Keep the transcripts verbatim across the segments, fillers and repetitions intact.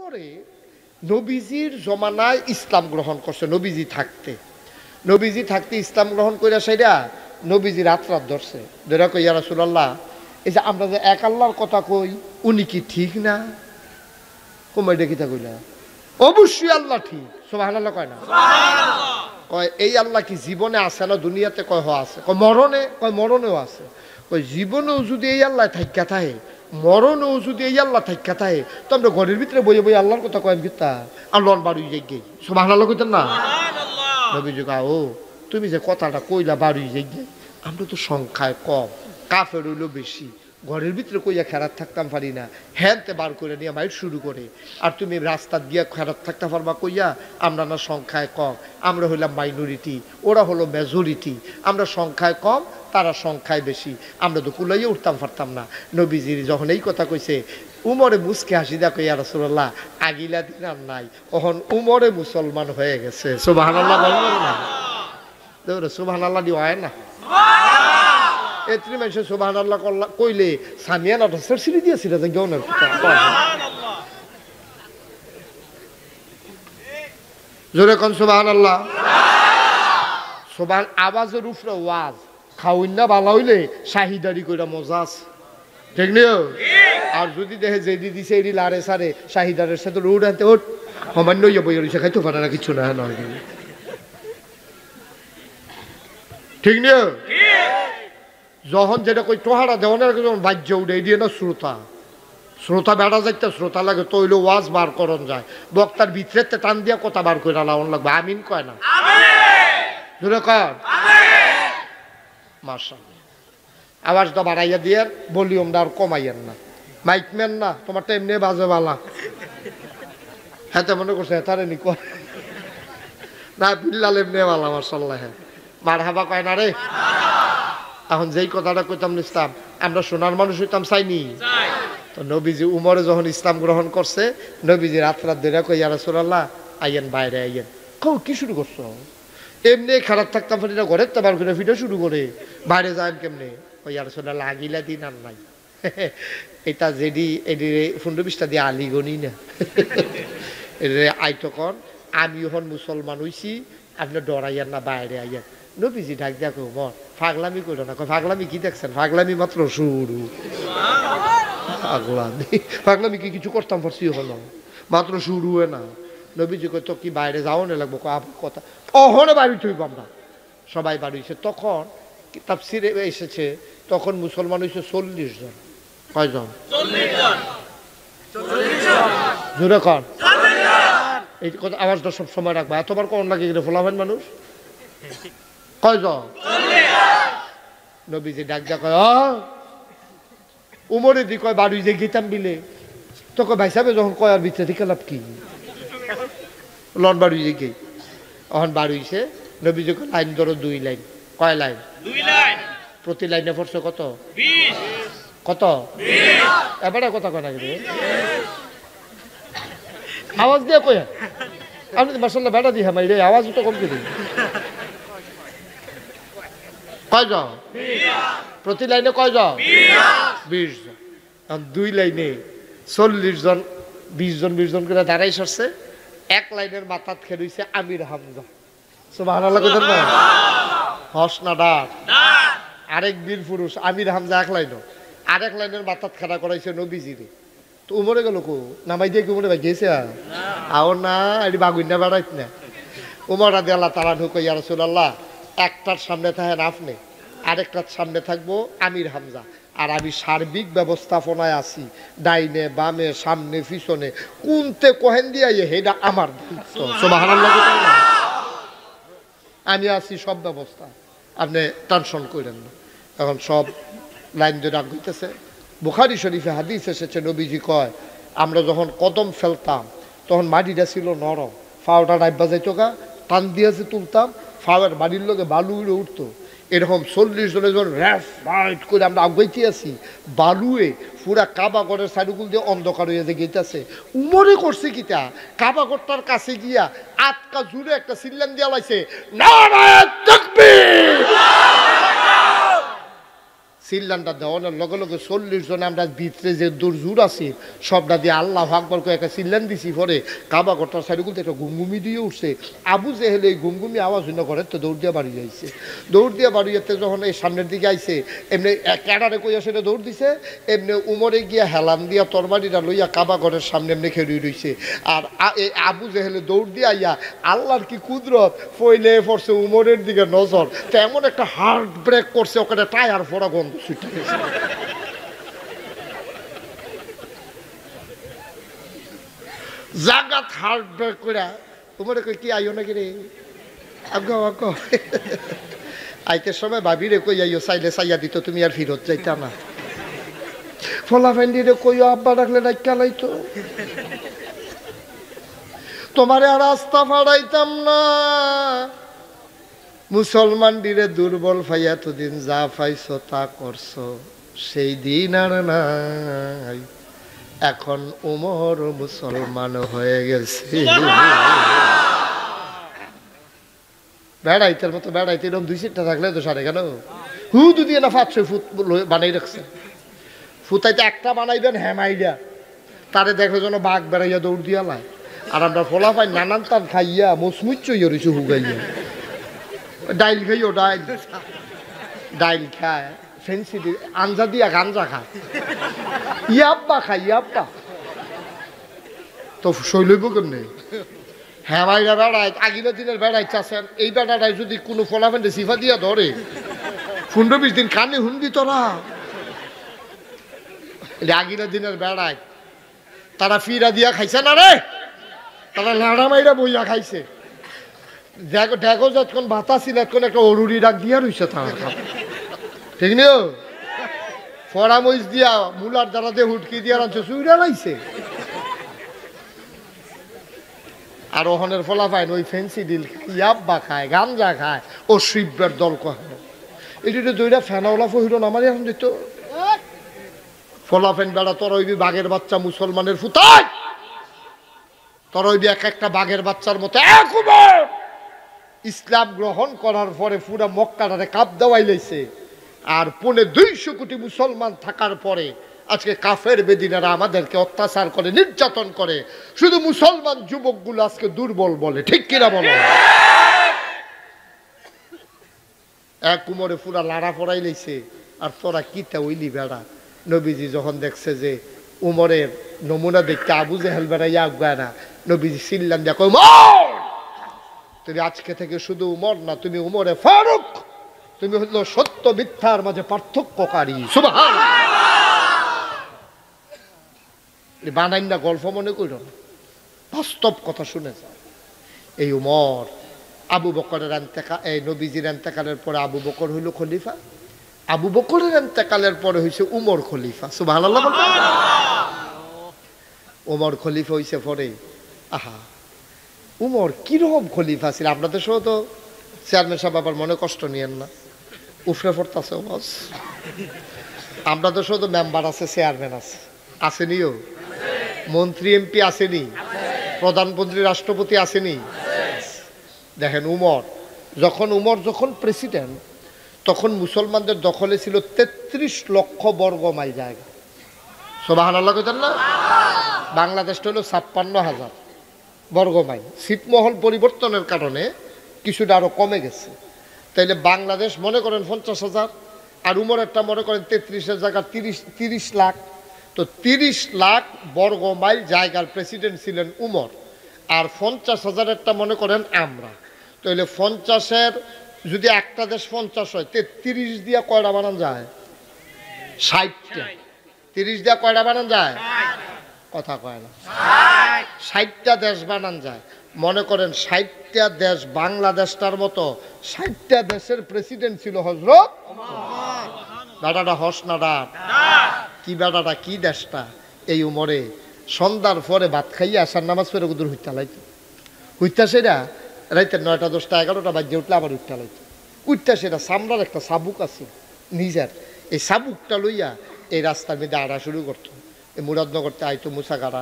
উমরে নবীজির জমানায় ইসলাম গ্রহণ করছে, নবীজি থাকতে নবীজি থাকতে ইসলাম গ্রহণ কইরা সেটা নবীজি রাত রাত ধরছে, ধরা কই ইয়া রাসূলুল্লাহ এই যে আমরা যে এক আল্লাহর কথা কই উনি কি ঠিক না? কমাইটা কিতা কইলা? অবশ্যই আল্লাহ ঠিক। সুবহানাল্লাহ কয় না? সুবহানাল্লাহ। কয় এই আল্লাহ কি জীবনে আছে না দুনিয়াতে? কয় হ আছে। কয় মরণে? কয় মরণেও আছে। কয় জীবনেও যদি এই আল্লাহ থাইকা থাকে, মরণেও যদি এই আল্লাহ থাইকা থাকে, তো আমরা ঘরের ভিতরে বইয়ে বইয়ে আল্লাহর কথা কয় কিতা আল্লাহর বাড়ি যাই গে। সুবহানাল্লাহ কইতেন না? সুবহানাল্লাহ। নবীজি কয় ও তুমি যে কথাটা কইলা বাড়ি যাই গে, আমরা তো সংখ্যায় কম, কাফের হইলো বেশি, ঘরের ভিতরে কইয়া খেরাত থাকতাম পারি না, হ্যানতে বার করে নিয়ে মাইট শুরু করে, আর তুমি রাস্তা গিয়া খেরাত থাকতে পারবা কইয়া আমরা না সংখ্যায় কম, আমরা হইলাম মাইনরিটি, ওরা হলো মেজরিটি, আমরা সংখ্যায় কম তারা সংখ্যায় বেশি, আমরা তো কুলাইয়া উঠতাম পারতাম না। নবীজির যখন এই কথা কইছে উমরে মুসকে হাসি দেখো ইয়া রাসূলুল্লাহ আগিলা দিন আর নাই, তখন উমরে মুসলমান হয়ে গেছে। সুবহানাল্লাহ বলবেন না? দেখো সুবহানাল্লাহ দি হয় না? এত্রি মানুষ সুবহানাল্লাহ কইলে সামিয়ানা ঢসর সিলি দিয়েছিল যে গৌনের সুবহানাল্লাহ জোরে কোন সুবহানাল্লাহ। সুবহান আওয়াজের উপরে ওয়াজ খাওইন না ভালো হইলে শাহিদারি কইরা মজা আছে, ঠিক নিও? আর যদি দেখে যেদি দিছে এডি লারে সারে শাহিদারের সাথে রোড আনতে ওঠ সামান্য ইয়ে বই রইছে খাইতে পারে না কিছু না নয়, ঠিক নিও? যখন যেটা কই তোহারা দেওয়ানের যখন বাজ্য উঠে এদিকে না শ্রোতা শ্রোতা বেড়া যাইতে শ্রোতা লাগে তৈল ওয়াজ বার করন যায়, বক্তার ভিতরে টান দিয়া কথা বার করে লাউন লাগবে। আমিন কয় না? জোরে কর মাশাআল্লাহ। আওয়াজটা বাড়াইয়া দিয়ে ভলিউমটা আর কমাইয়েন না, মাইকম্যান না তোমারটা এমনি বাজে বালা, হ্যাঁ মনে করছে তারে নি কয় না বিল্লাল এমনি বালা মাশাআল্লাহ। হ্যাঁ মারহাবা কয় না রে? এখন যেই কথাটা কইতাম ইসলাম আমরা সোনার মানুষ হইতাম চাইনি তো নবীজি উমরে যখন ইসলাম গ্রহণ করছে নবীজি রাত রাত ধরে কই ইয়া রাসূলুল্লাহ আইয়েন বাইরে আইয়েন। কও কি শুরু করছো? এমনি খারাপ থাকতাম ফেরি না ঘরের তো বার করে ভিডিও শুরু করে বাইরে যাইম কেমনে? কই ইয়া রাসূলুল্লাহ আগিলা দিন আর নাই, এটা যেডি এডি পনেরো বিশটা দিয়ে আলি গনি না এ আইতকন আমি এখন মুসলমান হইছি, আপনি ডরাইয়ান না বাইরে আইয়েন। নবীজি ডাক দেখো মর ফাগলামি করো না, ফাগলামি কি দেখছেন? ফাগলামি মাত্র শুরু, ফাগলামি ফাগলামি কি কিছু করতাম পারছি হলো মাত্র শুরু হয় না। নবীজি কই তো কি বাইরে যাও না লাগবো কথা অহনে বাড়ি থইব আমরা সবাই বাড়ি হয়েছে। তখন তাফসিরে এসেছে তখন মুসলমান হয়েছে চল্লিশ জন। কয়জন? জোরে কর এই কথা আওয়াজটা সব সময় রাখবা, এতবার কোন লাগে গেলে ফোলাবেন মানুষ। কয়জন? নবীজি ডাক যা কয় উমরে দি কয় বাড়ি যে গীতাম বিলে তো কয় ভাই সাহেব যখন কয় আর ভিতরে দিকে লাভ কি লন বাড়ি যে গে এখন বাড়িছে। নবীজি কয় লাইন ধরো দুই লাইন। কয় লাইন? দুই লাইন। প্রতি লাইনে পড়ছে কত? বিশ। কত? বিশ। এবারে কথা কয় না রে আওয়াজ দিয়ে কয় আপনি মাশাআল্লাহ বেটা দি হামাই রে আওয়াজ তো কম করে কয়জন? প্রতি লাইনে কয়জন? বিশ জন। দুই লাইনে চল্লিশ জন বিশ জন বিশ জন করে দাঁড়াই সরছে। এক লাইনের মাথাত খেলছে আমির হামজা। সুবহানাল্লাহ কইতেন না? হস না ডাক? আরেক বীর পুরুষ আমির হামজা এক লাইনও, আরেক লাইনের মাথাত খেলা করাইছে নবীজিরে। তো উমরে গেল কো নামাই দিয়ে কি উমরে ভাই গেছে আও না এটি বাগুন না বেড়াইত না। উমর রাদিয়াল্লাহু তাআলা ঢুকে ইয়া রাসূলুল্লাহ একটার সামনে থাকেন আপনি, আরেকটার সামনে থাকবো আমির হামজা, আর আমি সার্বিক ব্যবস্থাপনায় আছি ডাইনে বামে সামনে পিছনে কোনতে কোহেন দিয়া হেডা আমার দায়িত্ব। সুবহানাল্লাহ আমি আছি সব ব্যবস্থা, আপনি টেনশন করেন না। এখন সব লাইন ধরে আগাইতেছে। বুখারী শরীফে হাদিস এসেছে নবীজি কয় আমরা যখন কদম ফেলতাম তখন মাটিটা ছিল নরম, ফাওটা ডাইবা যাইতো গা, টান দিয়েছে তুলতাম, ফাওয়ার বাড়ির লোকে বালু উড়ে উঠতো। এরকম চল্লিশ জনের যখন র্যাফ রাইট করে আমরা আগাইতে আছি বালুয়ে পুরা কাবাগরের সাইডুকুল দিয়ে অন্ধকার হয়ে যে গেইতেছে। উমরে করছে কিটা কাবাগরটার কাছে গিয়া আটকা জুড়ে একটা সিল্লান দিয়া লাইছে নারায়ে তাকবীর। সিল্লানটা দেওয়ানোর লগে লগে চল্লিশ জন আমরা ভিতরে যে দূর আছি সবটা দিয়ে আল্লাহ আকবার করে একটা সিল্লান দিছি পরে কাবা ঘরটার সাইডগুলোতে একটা ঘুমঘুমি দিয়ে উঠছে। আবু জেহেল এই ঘুমঘুমি আওয়াজ হইনা করে তো দৌড় দিয়ে বাড়ি যাইছে। দৌড় দিয়ে বাড়ি যেতে যখন এই সামনের দিকে আইছে এমনি ক্যাডারে কইয়া সেটা দৌড় দিছে, এমনি উমরে গিয়া হেলান দিয়া তরবারিটা লইয়া কাবা ঘরের সামনে এমনি খেয়ে রইছে। আর এই আবু জেহেলে দৌড় দিয়ে আইয়া আল্লাহর কি কুদরত ফইলে পড়ছে উমরের দিকে নজর, তো এমন একটা হার্ট ব্রেক করছে ওখানে টায়ার ফোড়া গন্ধ ছুটে গেছে। জাগাত হার্ট ব্রেক করে উমরে কই কি আইও নাকি রে আগ্গো আগ্গো আইতে সময় ভাবি রে কই আইও চাইলে চাইয়া দিত তুমি আর ফিরত যাইতা না। ফলা ফেন্ডি রে কইও আব্বা ডাকলে ডাক্কা লাইতো তোমারে আর রাস্তা ফাড়াইতাম না। মুসলমান দিরে দুর্বল ফাইয়া এতদিন যা পাইছো তা করছো, সেই দিন আর নাই। এখন উমর মুসলমান হয়ে গেছে। বেড়াইতের মতো বেড়াইতে এরকম দুই সিটটা থাকলে তো সারে কেন হু দুদি না পাঁচশো ফুট বানাই রাখছে। ফুতাইতে একটা বানাইবেন হ্যামাইডা তারে দেখো যেন বাঘ বেড়াইয়া দৌড় দিয়া লাই। আর আমরা ফলা পাই নানান তান খাইয়া মসমুচ্চ ইয়েছে হুগাইয়া ডাইল খাইও ডাইল ডাইল খায় ফেন্সি আঞ্জা দিয়া গাঞ্জা খায় ইয়াব্বা খায় ইয়াব্বা তো শৈলইব কেমনে। হ্যাঁ ভাইরা বেড়ায় আগিনা দিনের বেড়াই চাচ্ছেন এই বেড়াটায় যদি কোনো ফলাফেন্ডে সিফা দিয়া ধরে পনেরো বিশ দিন কানে হুন্দি তোরা আগিনা দিনের বেড়ায় তারা ফিরা দিয়া খাইছে না রে, তারা লাড়া মাইরা বইয়া খাইছে। দেখো দেখো যতক্ষণ ভাতা ছিল এখন একটা অরুরি ডাক দিয়া রইছে তারা ঠিক নিও ফরামইস দিয়া মুলার দ্বারা দিয়ে হুটকি দিয়া রাখছে চুইরা লাইছে। আর ওখানের ফলাফাইন ওই ফেন্সি ডিল ইয়াব্বা খায় গাঞ্জা খায় ও শিববের দল কয় এটি দুইটা ফেনাওলা ফহিরন আমার এখন দিত ফলাফেন বেড়া তোর ওইবি বাঘের বাচ্চা মুসলমানের ফুতায় তোর ওইবি এক একটা বাঘের বাচ্চার মতো এক উমর ইসলাম গ্রহণ করার পরে পুরা মক্কাটারে কাপ দেওয়াই লাইছে। আর পৌনে দুইশো কোটি মুসলমান থাকার পরে আজকে কাফের বেদিনারা আমাদেরকে অত্যাচার করে নির্যাতন করে, শুধু মুসলমান যুবকগুলো আজকে দুর্বল বলে, ঠিক কিনা বলো? এক উমরে পুরা লাড়া পড়াই লাইছে। আর তোরা কিতা ওইলি বেড়া নবীজি যখন দেখছে যে উমরের নমুনা দেখতে আবু জেহেল বেড়াইয়া আগায় না, নবীজি সিল্লান দেখো উমর তুমি আজকে থেকে শুধু উমর না, তুমি উমরে ফারুক, তুমি হলো সত্য মিথ্যার মাঝে পার্থক্যকারী। সুবহানাল্লাহ। বানাইন না গল্প মনে করো না, বাস্তব কথা শুনে যাও। এই উমর আবু বকরের ইন্তেকাল, এই নবীজির ইন্তেকালের পরে আবু বকর হইল খলিফা, আবু বকরের ইন্তেকালের পরে হইছে উমর খলিফা। সুবহানাল্লাহ। উমর খলিফা হইছে পরে আহা উমর কিরকম খলিফা ছিল। আপনাদের সহ তো চেয়ারম্যান সাহেব আবার মনে কষ্ট নিয়েন না, উফরে পড়তেছে ওয়াজ। আপনাদের সহ তো মেম্বার আছে, চেয়ারম্যান আছে, আসেনিও মন্ত্রী এমপি আসেনি, প্রধানমন্ত্রী রাষ্ট্রপতি আসেনি। দেখেন উমর যখন উমর যখন প্রেসিডেন্ট তখন মুসলমানদের দখলে ছিল তেত্রিশ লক্ষ বর্গ মাইল জায়গা। সুবহানাল্লাহ কইতেন না? বাংলাদেশটা হলো ছাপ্পান্ন হাজার বর্গ মাইল। ছিটমহল পরিবর্তনের কারণে কিছুটা আরো কমে গেছে। তাইলে বাংলাদেশ মনে করেন পঞ্চাশ হাজার আর উমরেরটা মনে করেন তেত্রিশের জায়গা তিরিশ তিরিশ লাখ, তো তিরিশ লাখ বর্গ মাইল জায়গার প্রেসিডেন্ট ছিলেন উমর। আর পঞ্চাশ হাজারেরটা মনে করেন আমরা, তাহলে পঞ্চাশের যদি একটা দেশ পঞ্চাশ হয় তেত্রিশ দিয়া কয়টা বানান যায়? ষাটটা। তিরিশ দিয়া কয়টা বানান যায়? কথা কয় না, ষাটটা দেশ বানান যায়। মনে করেন ষাটটা দেশ বাংলাদেশটার মতো ষাটটা দেশের প্রেসিডেন্ট ছিল হযরত বেটাটা হস না ডাক কি বেটাটা কি দেশটা। এই উমরে সন্ধ্যার পরে ভাত খাইয়া আসার নামাজ পড়ে কুদুর হুইতা লাইতো, হুইতা সেটা রাইতে নয়টা দশটা এগারোটা বাজে উঠলে আবার উঠতে লাইতো। উঠতা সেটা সামরার একটা সাবুক আছে নিজের, এই সাবুকটা লইয়া এই রাস্তার মধ্যে আড়া শুরু করতো। এই মুরাদনগরতে আইতো মুসাগাড়া,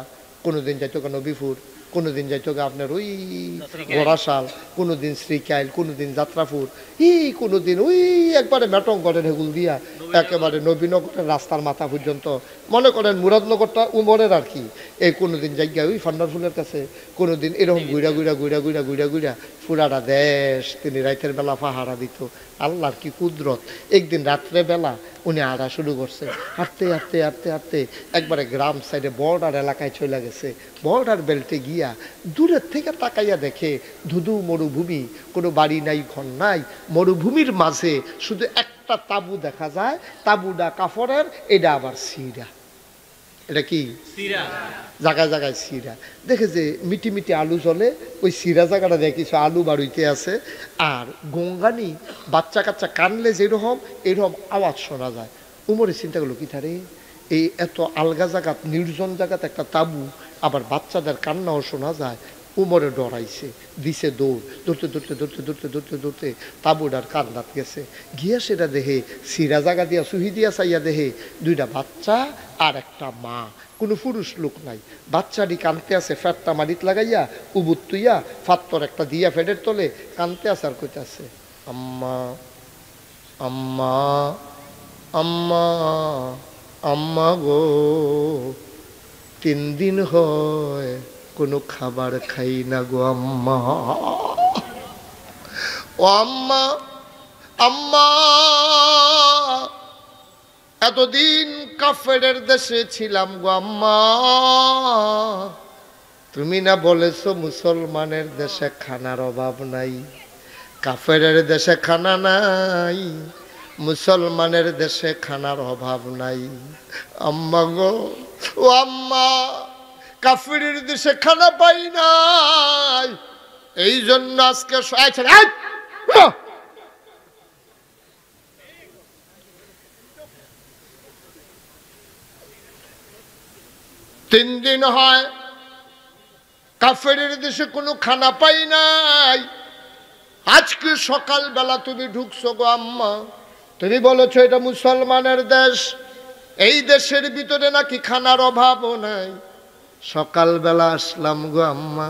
কোনোদিন যাইতো গা নবীপুর, কোনোদিন যাইতো গা আপনার ওই গোড়াশাল, কোনোদিন শ্রীকাইল, কোনোদিন যাত্রাপুর, এই কোনোদিন ওই একবারে মেটংগড়ের হেগুল দিয়া একেবারে নবীনগরের রাস্তার মাথা পর্যন্ত, মনে করেন মুরাদনগরটা উমরের আর কি। এই কোনোদিন জায়গা ওই ফান্ডারফুলের কাছে, কোনোদিন এরকম গুইরা গুইরা গুইরা গুইরা গুইরা গুইরা পুরাটা দেশ তিনি রাতের বেলা পাহারা দিত। আল্লাহর কি কুদরত, একদিন রাত্রে বেলা উনি আড়া শুরু করছে, হাঁটতে হাঁটতে হাঁটতে হাঁটতে একবারে গ্রাম সাইডে বর্ডার এলাকায় চলে গেছে। বর্ডার বেল্টে গিয়া দূরের থেকে তাকাইয়া দেখে ধুধু মরুভূমি, কোনো বাড়ি নাই ঘর নাই, মরুভূমির মাঝে শুধু একটা তাবু দেখা যায়, তাবুটা কাপড়ের, এটা আবার সিরা। এটা কি জায়গায় জায়গায় সিরা দেখে যে মিটি মিটি আলু জ্বলে, ওই সিরা জায়গাটা দেখে কিছু আলু বাড়িতে আছে। আর গঙ্গানি বাচ্চা কাচ্চা কানলে যেরকম এরকম আওয়াজ শোনা যায়। উমরের চিন্তা করলো কি থারে এই এত আলগা জায়গাত, নির্জন জায়গাত একটা তাবু, আবার বাচ্চাদের কান্নাও শোনা যায়। উমরে ডরাইছে, দিছে দৌড়, দৌড়তে দৌড়তে দৌড়তে দৌড়তে দৌড়তে দৌড়তে তাবুটার কান্দাত গেছে। গিয়া সেটা দেখে সিরা জায়গা দিয়া সুহি দিয়া চাইয়া দেখে দুইটা বাচ্চা আর একটা মা, কোনো পুরুষ লোক নাই। বাচ্চাটি কানতে আছে ফেটটা মারিত লাগাইয়া, উবুত তুইয়া ফাত্তর একটা দিয়া ফেটের তলে কানতে আছে আর কইতে আছে আম্মা আম্মা আম্মা আম্মা গো, তিন দিন হয় কোনো খাবার খাই না গো আম্মা। ও আম্মা আম্মা, এতদিন কাফেরের দেশে ছিলাম গো আম্মা, তুমি না বলেছো মুসলমানের দেশে খানার অভাব নাই। কাফেরের দেশে খানা নাই, মুসলমানের দেশে খানার অভাব নাই। আম্মা গো, ও আম্মা, কাফেরের দেশে খানা পাই নাই, এই জন্য আজকে তিন দিন হয় কাফেরের দেশে কোনো খানা পাই নাই। আজকে সকালবেলা তুমি ঢুকছো গো আম্মা, তুমি বলেছো এটা মুসলমানের দেশ, এই দেশের ভিতরে নাকি খানার অভাবও নাই। সকালবেলা আসলাম গো আম্মা,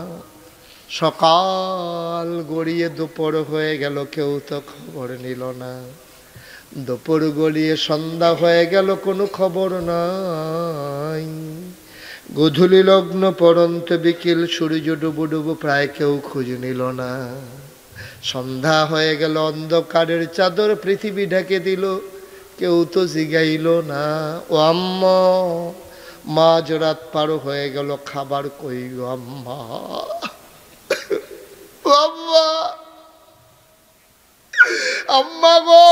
সকাল গড়িয়ে দুপুর হয়ে গেল, কেউ তো খবর নিল না। দুপুর গড়িয়ে সন্ধ্যা হয়ে গেল, কোনো খবর নাই। গধূলি লগ্ন পরন্ত বিকেল, সূর্য ডুবু ডুবু, প্রায় কেউ খোঁজ নিল না। সন্ধ্যা হয়ে গেল, অন্ধকারের চাদর পৃথিবী ঢেকে দিল, কেউ তো জিগাইল না। ও আম্মা, মাঝ রাত পার হয়ে গেল, খাবার কই গো আম্মা। ও আম্মা, আম্মা গো,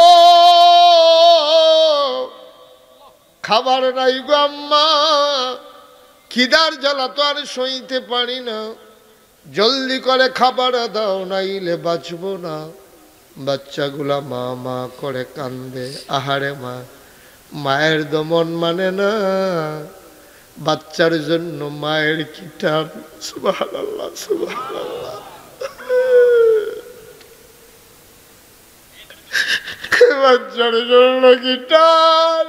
খাবার নাই গো আম্মা, খিদার জ্বালা তো আর সইতে পারি না, জলদি করে খাবার দাও, নাইলে বাঁচবো না। বাচ্চাগুলা মা মা করে কান্দে। আহারে মা, মায়ের দমন মানে না, বাচ্চার জন্য মায়ের কি টান। সুবহানাল্লাহ সুবহানাল্লাহ। বাচ্চার জন্য কি টান।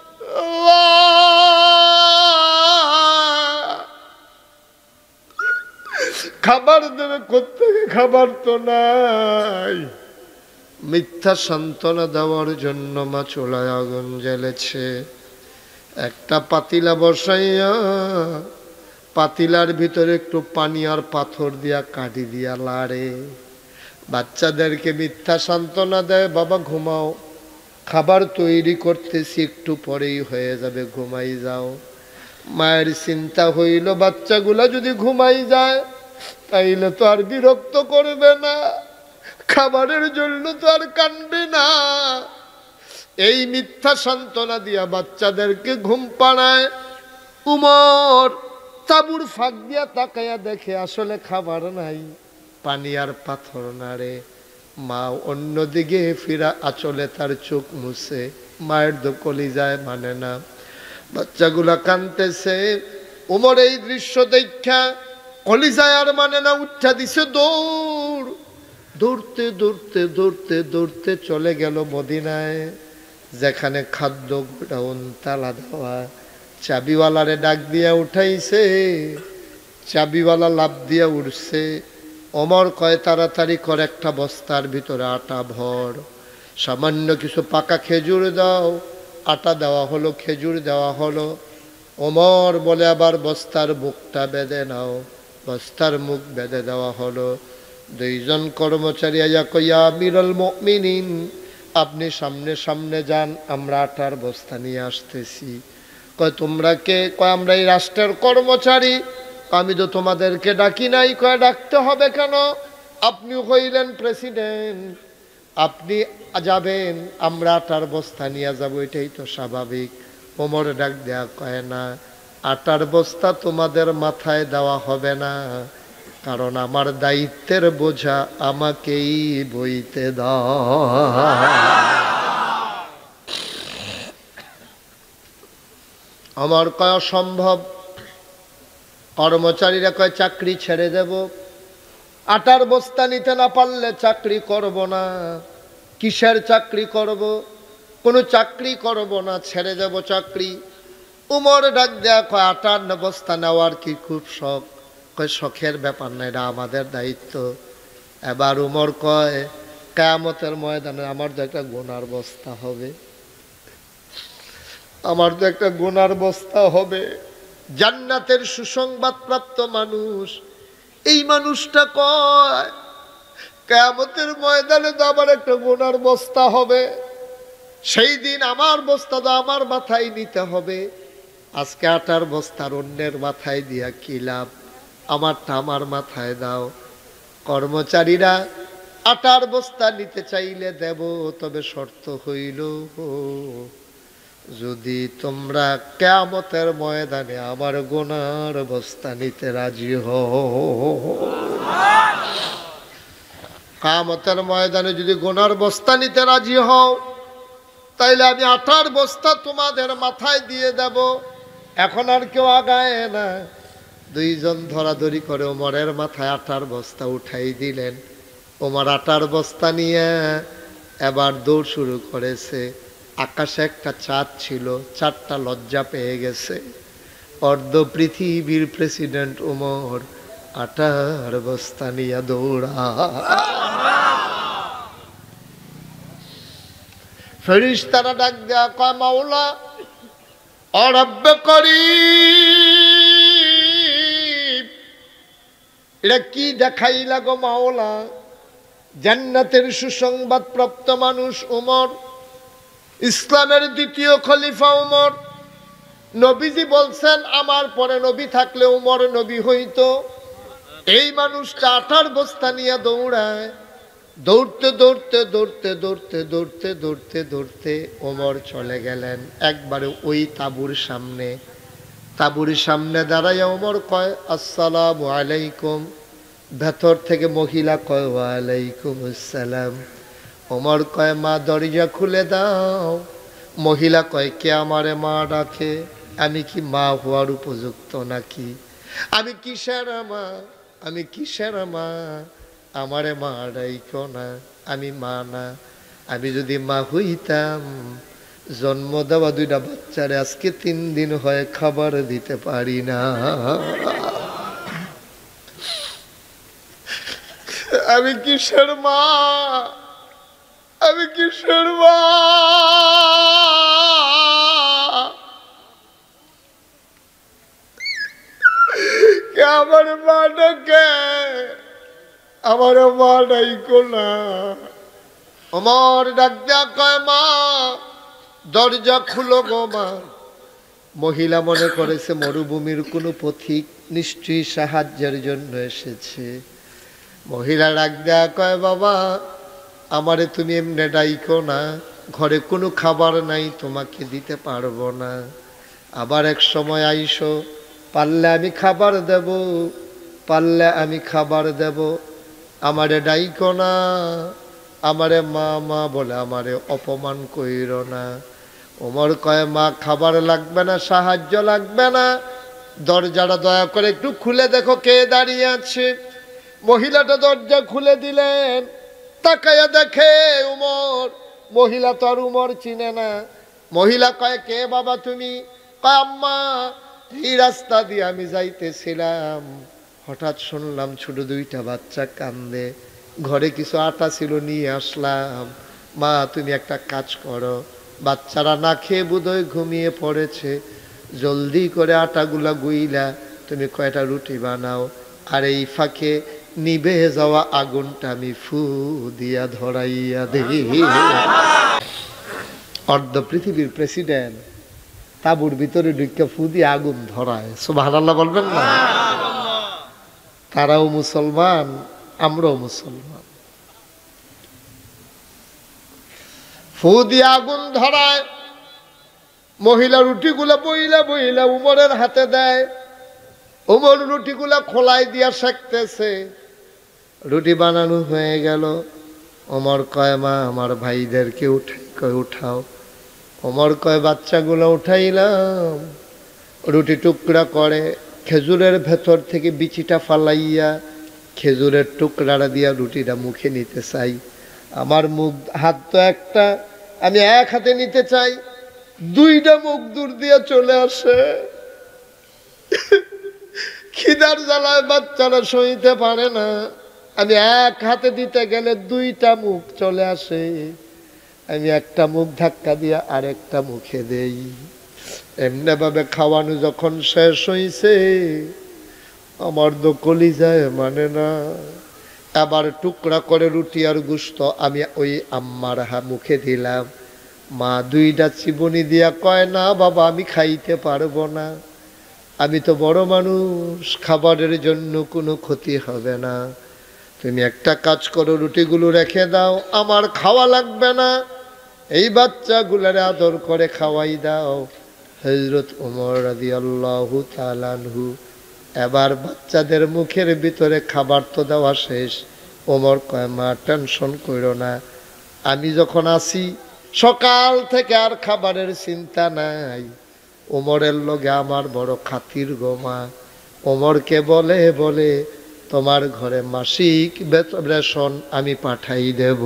খাবার দেবে কোত্থেকে, খাবার তো নাই। মিথ্যা সান্ত্বনা দেওয়ার জন্য মা চুলায় আগুন জ্বেলেছে। একটা পাতিলা বসাইয়া, পাতিলার ভিতরে একটু পানি আর পাথর দিয়া কাঠি দিয়া লাড়ে। বাচ্চাদেরকে মিথ্যা সান্ত্বনা দেয়, বাবা ঘুমাও, খাবার তৈরি করতেছি, একটু পরেই হয়ে যাবে, ঘুমাই যাও। মায়ের চিন্তা হইল, বাচ্চাগুলা যদি ঘুমাই যায় তাইলে তো আর বিরক্ত করবে না, খাবারের জন্য তো আর কাঁদবে না। এই মিথ্যা সান্ত্বনা দিয়া বাচ্চাদেরকে ঘুম পাড়ায়। উমর তাবুর ফাঁক দিয়া তাকায়া দেখে আসলে খাবার নাই, পানি আর পাথর নাড়ে। মা অন্যদিকে ফিরা আঁচলে তার চোখ মুছে। মায়ের তো কলিজায় মানে না, বাচ্চাগুলা কাঁদতেছে। উমর এই দৃশ্য দেখা কলিজায় আর মানে না, উঠা দিছে দৌড়। দৌড়তে দৌড়তে দৌড়তে দৌড়তে চলে গেল মদিনায়, যেখানে খাদ্য গোডাউন তালা দেওয়া। চাবিওয়ালারে ডাক দিয়া উঠাইছে, চাবিওয়ালা লাভ দিয়ে উঠছে। ওমর কয় তাড়াতাড়ি করে একটা বস্তার ভিতরে আটা ভর, সামান্য কিছু পাকা খেজুর দাও। আটা দেওয়া হলো, খেজুর দেওয়া হলো। ওমর বলে আবার বস্তার মুখটা বেঁধে নাও। বস্তার মুখ বেঁধে দেওয়া হলো। দুইজন কর্মচারী আয়া কইয়া আমিরুল মুমিনিন, আপনি সামনে সামনে যান, আমরা আটার বস্তা নিয়ে আসতেছি। কয় তোমরা কে? কয় আমরা এই রাষ্ট্রের কর্মচারী। আমি তো তোমাদেরকে ডাকি নাই। কয় ডাকতে হবে কেন? আপনি হইলেন প্রেসিডেন্ট, আপনি যাবেন, আমরা আটার বস্তা নিয়ে যাবো, এটাই তো স্বাভাবিক। ওমর ডাক দেয়া কয় না, আটার বস্তা তোমাদের মাথায় দেওয়া হবে না, কারণ আমার দায়িত্বের বোঝা আমাকেই বইতে দাও। আমার কয় অসম্ভব। কর্মচারীরা কয় চাকরি ছেড়ে দেব, আটার বস্তা নিতে না পারলে চাকরি করব না। কিসের চাকরি করব? কোনো চাকরি করব না, ছেড়ে দেব চাকরি। উমর ডাক দেয়া কয় আটার বস্তা নেওয়ার কি খুব শখ? কয় শখের ব্যাপার না, এটা আমাদের দায়িত্ব। এবার উমর কয় কিয়ামতের ময়দানে আমার তো একটা গোনার বস্তা হবে, আমার তো একটা গোনার বস্তা হবে। জান্নাতের সুসংবাদ প্রাপ্ত মানুষ এই মানুষটা কয় কিয়ামতের ময়দানে তো আমার একটা গোনার বস্তা হবে, সেই দিন আমার বস্তা তো আমার মাথায় নিতে হবে। আজকে আটার বস্তার অন্যের মাথায় দিয়া কি লাভ? আমারটা আমার মাথায় দাও। কর্মচারীরা আটার বস্তা নিতে চাইলে দেব, তবে শর্ত হইল যদি তোমরা কিয়ামতের ময়দানে আমার গোনার বস্তা নিতে রাজি হও। কিয়ামতের ময়দানে যদি গোনার বস্তা নিতে রাজি হও, তাইলে আমি আটার বস্তা তোমাদের মাথায় দিয়ে দেব। এখন আর কেউ আগায় না। দুইজন ধরাধরি করে ওমরের মাথায় আটার বস্তা উঠাই দিলেন। ওমর আটার বস্তা নিয়ে এবার দৌড় শুরু করেছে। আকাশে একটা চাঁদ ছিল, চাঁদটা লজ্জা পেয়ে গেছে। অর্ধ পৃথিবীর প্রেসিডেন্ট ওমর আটার বস্তা নিয়ে দৌড়া। ফেরেশতারা ডাক দেয়া কয় মাওলা ও রব্বে করিম, এটা কি দেখাইলা গো মাওলা? জান্নাতের সুসংবাদ প্রাপ্ত মানুষ ওমর, ইসলামের দ্বিতীয় খলিফা ওমর। নবীজি বলছেন আমার পরে নবী থাকলে ওমর নবী হইতো। এই মানুষটা আটার বস্তা নিয়ে দৌড়ায়। দৌড়তে দৌড়তে দৌড়তে দৌড়তে দৌড়তে দৌড়তে দৌড়তে ওমর চলে গেলেন একবারে ওই তাঁবুর সামনে। তাঁবুর সামনে দাঁড়াইয়া ওমর কয় আসসালামু আলাইকুম। ভেতর থেকে মহিলা কয় ওয়ালাইকুম আসসালাম। ওমর কয় মা দরজা খুলে দাও। মহিলা কয় কে আমারে মা ডাকে? আমি কি মা হওয়ার উপযুক্ত নাকি? আমি কিসের মা? আমি কিসের মা? আমারে মা ডাইকো না, আমি মা না। আমি যদি মা হইতাম, জন্ম দেওয়া দুইটা বাচ্চারে আজকে তিন দিন হয় খাবার দিতে পারি না। আমি কিসের মা? আমি কিসের মা? কে আমার মা ডাকে? আমার মা ডাইকো না। আমার ডাক দেয়া কয় মা দরজা খুলো গো মা। মহিলা মনে করেছে মরুভূমির কোনো পথিক, নিশ্চয়ই সাহায্যের জন্য এসেছে। মহিলা ডাক দেয়া কয় বাবা আমারে তুমি এমনি ডাইকো না, ঘরে কোনো খাবার নাই, তোমাকে দিতে পারবো না। আবার এক সময় আইসো, পারলে আমি খাবার দেব, পারলে আমি খাবার দেব। আমারে ডাইকো না, আমারে মা মা বলে আমারে অপমান কইরো না। ওমর কয় মা খাবার লাগবে না, সাহায্য লাগবে না, দরজাটা দয়া করে একটু খুলে দেখো কে দাঁড়িয়ে আছে। মহিলাটা দরজা খুলে দিলেন। তাকায়া দেখে উমর। মহিলা তো আর উমর চিনে না। মহিলা কয় কে বাবা তুমি? কয় আম্মা এই রাস্তা দিয়ে আমি যাইতেছিলাম, হঠাৎ শুনলাম ছোট দুইটা বাচ্চা কান্দে। ঘরে কিছু আটা ছিল, নিয়ে আসলাম। মা তুমি একটা কাজ করো, বাচ্চারা না খেয়ে বোধহয় ঘুমিয়ে পড়েছে, জলদি করে আটাগুলা গুইলা তুমি কয়টা রুটি বানাও, আর এই ফাঁকে নিভে যাওয়া আগুনটা আমি ফু দিয়া ধরাইয়া দেই। অর্ধ পৃথিবীর প্রেসিডেন্ট তাঁবুর ভিতরে ঢুকে ফু দিয়ে আগুন ধরায়, সুবহানাল্লাহ বলবেন না? তারাও মুসলমান, আমরাও মুসলমান। ফু দিয়ে আগুন ধরায়, মহিলা রুটিগুলা বইলা বইলা উমরের হাতে দেয়। উমর রুটিগুলা খোলাই দিয়া শেখতেছে। রুটি বানানো হয়ে গেল। ওমর কয় মা আমার ভাইদেরকে উঠাই, কয় উঠাও। ওমর কয় বাচ্চাগুলো উঠাইলাম। রুটি টুকরা করে খেজুরের ভেতর থেকে বিচিটা ফালাইয়া খেজুরের টুকরাটা দিয়া রুটিটা মুখে নিতে চাই। আমার মুখ হাত তো একটা, আমি এক হাতে নিতে চাই, দুইটা মুখ দূর দিয়ে চলে আসে। খিদার জ্বালায় বাচ্চারা সইতে পারে না। আমি এক হাতে দিতে গেলে দুইটা মুখ চলে আসে। আমি একটা মুখ ধাক্কা দিয়া আরেকটা মুখে দেই। এমনি ভাবে খাওয়ানো যখন শেষ হইছে, আমার তো কলিজায় মানে না। আবার টুকরা করে রুটি আর গুস্ত আমি ওই আম্মার হা মুখে দিলাম। মা দুইটা চিবুনি দিয়া কয় না বাবা আমি খাইতে পারবো না, আমি তো বড় মানুষ, খাবারের জন্য কোনো ক্ষতি হবে না, তুমি একটা কাজ করো রুটিগুলো রেখে দাও, আমার খাওয়া লাগবে না, এই বাচ্চাগুলারে আদর করে খাওয়াই দাও। হযরত ওমর রাদিয়াল্লাহু তাআলা আনহু এবার বাচ্চাদের মুখের ভিতরে খাবার তো দেওয়া শেষ। ওমর কয় মা টেনশন করো না, আমি যখন আসি সকাল থেকে আর খাবারের চিন্তা নাই। ওমরের লগে আমার বড় খাতির গো মা। ওমরকে বলে বলে তোমার ঘরে মাসিক রেশন আমি পাঠাই দেব।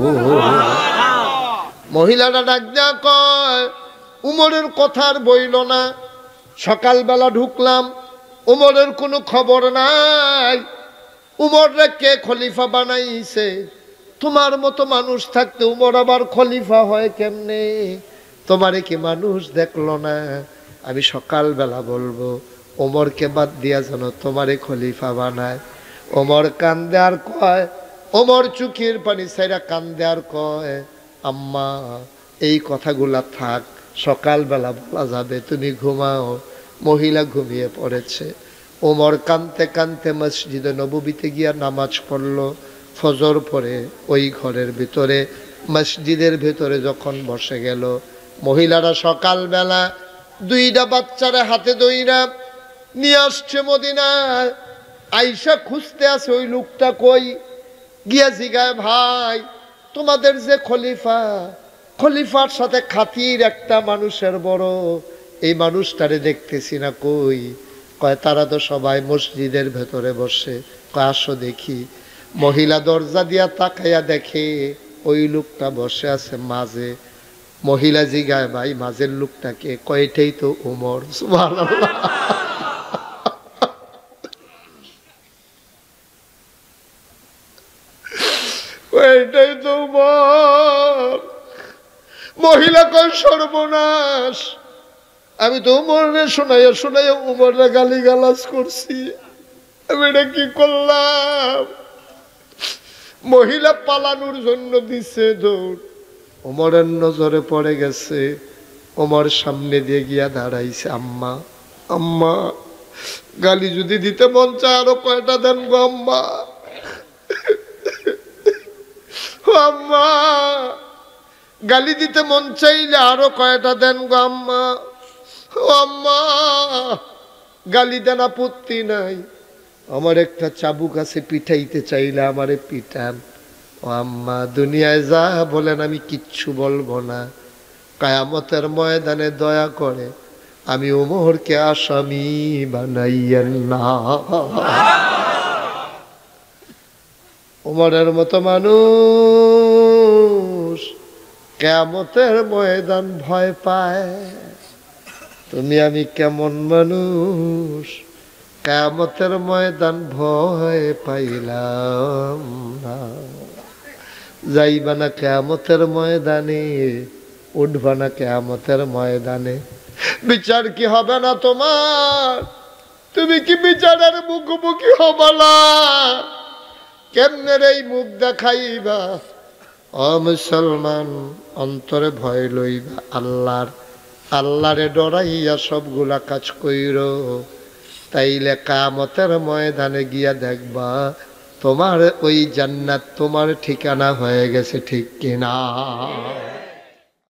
মহিলাটা ডাক দেয়া কয় উমরের কথার বইল না। সকালবেলা ঢুকলাম, উমরের কোনো খবর নাই। উমররে কে খলিফা বানাইছে? তোমার মতো মানুষ থাকতে উমর আবার খলিফা হয় কেমনে? তোমারে কি মানুষ দেখলো না? আমি সকালবেলা বলবো ওমরকে বাদ দিয়া যেন তোমারে খলিফা বানায়। ওমর কান্দে আর কয়, ওমর চুকির পানি ছাইরা কান্দে আর কয় আম্মা এই কথাগুলা থাক, সকালবেলা বলা যাবে, তুমি ঘুমাও। মহিলা ঘুমিয়ে পড়েছে। ওমর কানতে কানতে মসজিদে নববীতে গিয়া নামাজ পড়লো। ফজর পরে ওই ঘরের ভিতরে মসজিদের ভিতরে যখন বসে গেল, মহিলারা সকালবেলা দুইটা বাচ্চারা হাতে দইরা নিয়ে আসছে মদিনায়। আইসা খুঁজতে আছে ওই লোকটা কই। গিয়া জিগায় ভাই তোমাদের যে খলিফা, খলিফার সাথে খাতির একটা মানুষের বড়, এই মানুষটারে দেখতেছি না কই? কয় তারা তো সবাই মসজিদের ভেতরে বসে। কয় আসো দেখি। মহিলা দরজা দিয়া তাকাইয়া দেখে ওই লোকটা বসে আছে মাঝে। মহিলা জিগায় ভাই মাঝের লোকটাকে? কয়টাই তো উমর। সুবহানাল্লাহ। ওইটাই তো উমর। মহিলা কয় সর্বনাশ, আমি তো উমরে শোনাইয়া শোনাইয়া উমরে গালি গালাজ করছি, আমি এটা কি করলাম? মহিলা পালানোর জন্য দিছে দৌড়। ওমরের নজরে পড়ে গেছে। ওমর সামনে দিয়ে গিয়া দাঁড়াইছে। আম্মা আম্মা গালি যদি দিতে মন চায় আরো কয়টা দেন গো আম্মা। আম্মা গালি দিতে মন চাইলে আরো কয়টা দেন গো আম্মা। আম্মা গালি দেন আপত্তি নাই, আমার একটা চাবুক আছে, পিঠাইতে চাইলে আমারে পিঠান। ও আম্মা দুনিয়ায় যা বলেন আমি কিচ্ছু বলবো না, কিয়ামতের ময়দানে দয়া করে আমি ওমরকে আসামি বানাইয়েন না। ওমরের মতো মানুষ কিয়ামতের ময়দান ভয় পায়। তুমি আমি কেমন মানুষ, কিয়ামতের ময়দান ভয় পাইলাম না। যাইবা না কিয়ামতের ময়দানে, উঠবা না কিয়ামতের ময়দানে, বিচার কি হবে না তোমার? তুমি কি বিচারের মুখোমুখি হবা না? কেমনে এই মুখ দেখাইবা? ও মুসলমান, অন্তরে ভয় লইবা আল্লাহর, আল্লাহরে ডরাইয়া সবগুলা কাজ কইরো। তাইলে কিয়ামতের ময়দানে গিয়া দেখবা তোমার ওই জান্নাত তোমার ঠিকানা হয়ে গেছে, ঠিক কিনা?